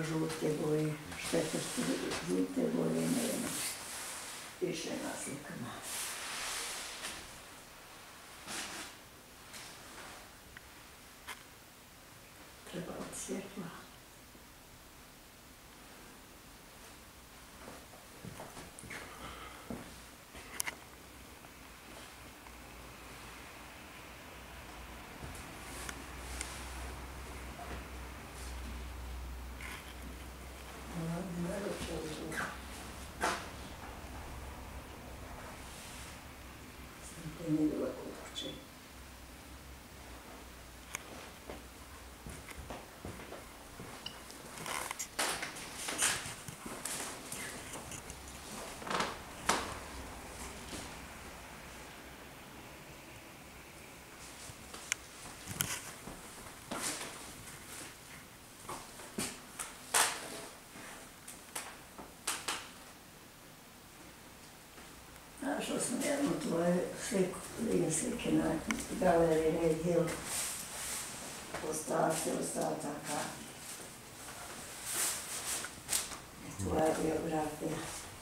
žute boje, štekrste žute boje, nema više na slikama. Treba od svjetla. Našla sam jednu tvoju sliku, slike na galeriji Red Hill, ostataka, tvoja biografija.